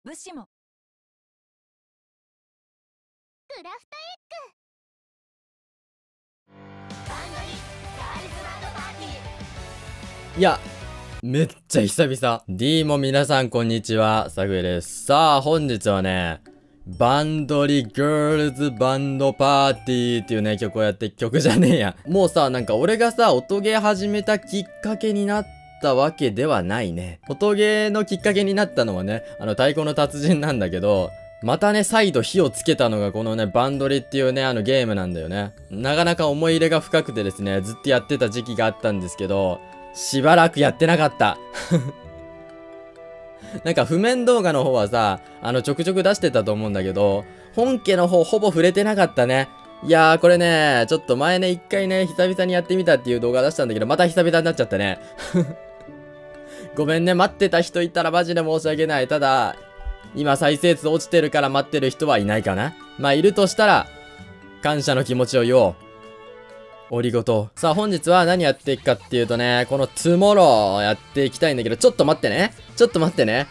武士もクラフトエッグバンドリガールズバンドパーティー。 いや、めっちゃ久々。D も皆さんこんにちは、サグエです。さあ、本日はね、バンドリガールズバンドパーティーっていうね、曲をやって、曲じゃねえや。もうさ、なんか俺がさ、音ゲー始めたきっかけになったわけではないね。音ゲーのきっかけになったのはね、太鼓の達人なんだけど、またね、再度火をつけたのがこのね、バンドリっていうね、ゲームなんだよね。なかなか思い入れが深くてですね、ずっとやってた時期があったんですけど、しばらくやってなかった。なんか譜面動画の方はさ、ちょくちょく出してたと思うんだけど、本家の方ほぼ触れてなかったね。いやー、これね、ちょっと前ね、一回ね、久々にやってみたっていう動画出したんだけど、また久々になっちゃったね。ごめんね、待ってた人いたらマジで申し訳ない。ただ、今再生数落ちてるから待ってる人はいないかな。まあ、いるとしたら、感謝の気持ちを言おう。おりごと。さあ、本日は何やっていくかっていうとね、このトゥモローやっていきたいんだけど、ちょっと待ってね。ちょっと待ってね。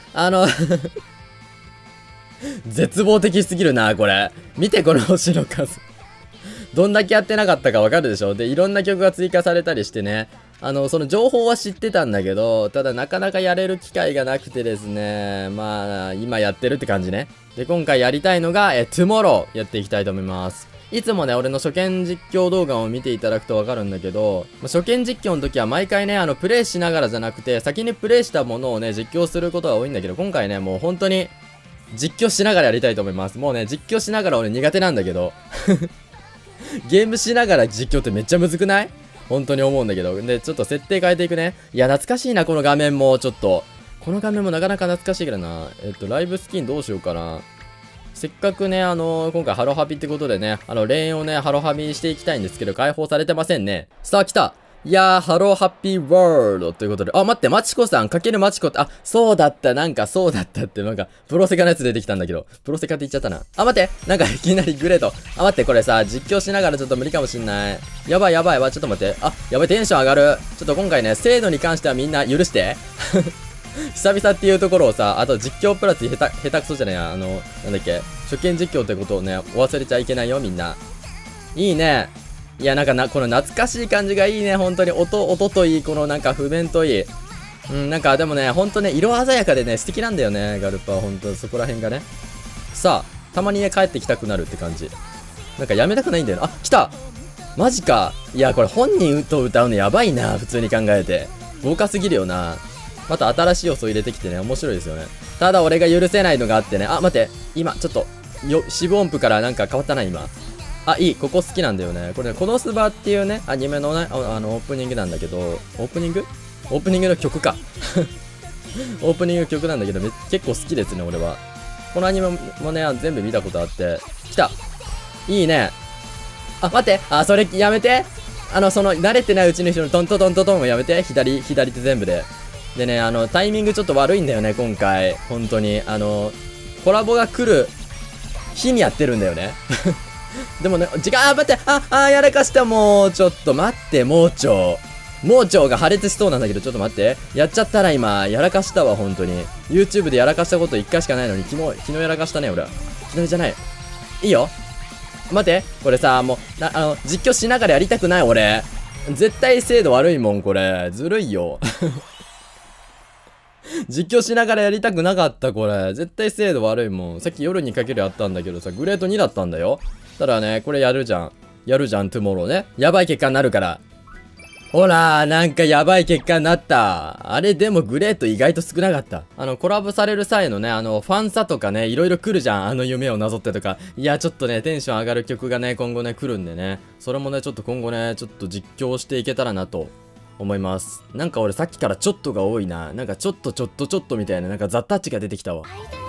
絶望的すぎるな、これ。見て、この星の数。どんだけやってなかったかわかるでしょ。で、いろんな曲が追加されたりしてね。その情報は知ってたんだけど、ただなかなかやれる機会がなくてですね。まあ、今やってるって感じね。で、今回やりたいのが、トゥモローやっていきたいと思います。いつもね、俺の初見実況動画を見ていただくとわかるんだけど、初見実況の時は毎回ね、プレイしながらじゃなくて、先にプレイしたものをね、実況することが多いんだけど、今回ね、もう本当に、実況しながらやりたいと思います。もうね、実況しながら俺苦手なんだけど、ゲームしながら実況ってめっちゃむずくない？本当に思うんだけど。で、ちょっと設定変えていくね。いや、懐かしいな、この画面も、ちょっと。この画面もなかなか懐かしいからな。ライブスキンどうしようかな。せっかくね、今回ハロハビってことでね、レーンをね、ハロハビにしていきたいんですけど、解放されてませんね。さあ、来た。いやー、ハローハッピーワールドということで。あ、待って、マチコさん、かけるマチコって、あ、そうだった、なんかそうだったって、なんか、プロセカのやつ出てきたんだけど、プロセカって言っちゃったな。あ、待って、なんかいきなりグレート。あ、待って、これさ、実況しながらちょっと無理かもしんない。やばいやばいわ、ちょっと待って。あ、やばい、テンション上がる。ちょっと今回ね、精度に関してはみんな許して。久々っていうところをさ、あと実況プラス下手くそじゃねえや。なんだっけ、初見実況ってことをね、お忘れちゃいけないよ、みんな。いいね。いや、なんかこの懐かしい感じがいいね、本当に。音といい、このなんか譜面といい。なんかでもね、ほんとね、色鮮やかでね、素敵なんだよね、ガルパは。ほんと、そこら辺がね。さあ、たまにね、帰ってきたくなるって感じ。なんかやめたくないんだよな。あ、来たマジか。いや、これ本人と歌うのやばいな、普通に考えて。豪華すぎるよな。また新しい要素入れてきてね、面白いですよね。ただ俺が許せないのがあってね。あ、待って。今、ちょっと、四分音符からなんか変わったな、今。あ、いい。ここ好きなんだよね。これね、このスバっていうね、アニメのね、オープニングなんだけど、オープニングの曲か。オープニング曲なんだけど、結構好きですね、俺は。このアニメもね、全部見たことあって。来た。いいね。あ、待って。あ、それやめて。慣れてないうちの人のトントトントトンをやめて。左手全部で。でね、タイミングちょっと悪いんだよね、今回。本当に。コラボが来る日にやってるんだよね。でもね、時間、待って、やらかした、もう、ちょっと待って、盲腸が破裂しそうなんだけど、ちょっと待って。やっちゃったら今、やらかしたわ、本当に。YouTube でやらかしたこと1回しかないのに、昨日やらかしたね、俺は。昨日じゃない。いいよ。待って、これさ、もう、実況しながらやりたくない、俺。絶対精度悪いもん、これ。ずるいよ。実況しながらやりたくなかった、これ。絶対精度悪いもん。さっき夜にかけるやったんだけどさ、グレード2だったんだよ。ただね、これやるじゃん、トゥモローね。やばい結果になるから。ほら、なんかやばい結果になった。あれでもグレート意外と少なかった。コラボされる際のね、ファンサとかね、いろいろ来るじゃん。夢をなぞってとか。いや、ちょっとね、テンション上がる曲がね、今後ね、来るんでね。それもね、ちょっと今後ね、ちょっと実況していけたらなと思います。なんか俺さっきからちょっとが多いな。なんかちょっとみたいな、なんかザッタッチが出てきたわ。 アイドル